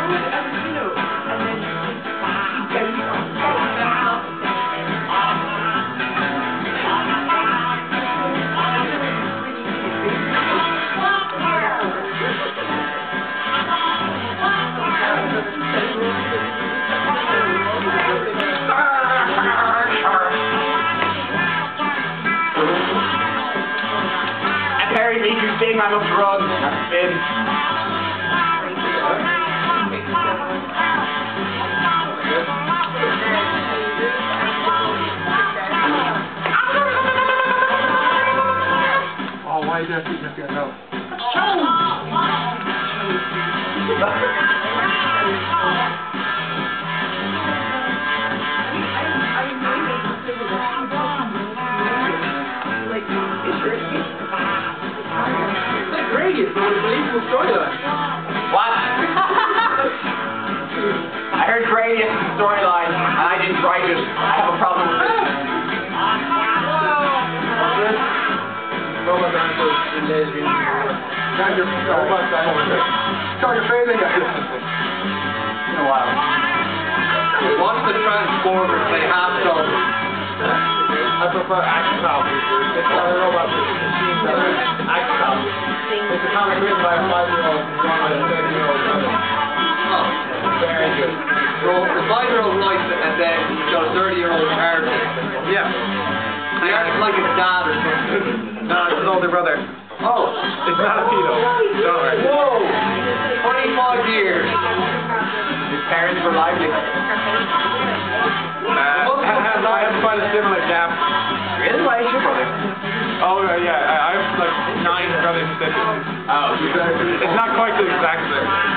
Thing I must run. That's been. Oh, why did I keep messing it up? It's an unbelievable storyline. What? I heard Gradius' storyline, and I didn't write it. I have a problem with it. Robot dancers in Daisy. Robot dancers. Sorry, you're failing at this. In a while. Watch the Transformers, they have some. I prefer action copies. It's not a robot, it's a machine that action copies. It's a comic written by a 5-year-old and drawn by a 30-year-old brother. Oh, Very good. so the 5-year-old writes it and then he's got a 30-year-old artist. Yeah. The artist like his dad or something. No, it's an older brother. Oh, It's not a pedo. Don't worry. whoa! 25 years. His parents were lively. I have quite a similar gap. Really? Why is your brother? Oh, yeah, I have like 9 brothers and sisters. Oh, It's not quite the exact same.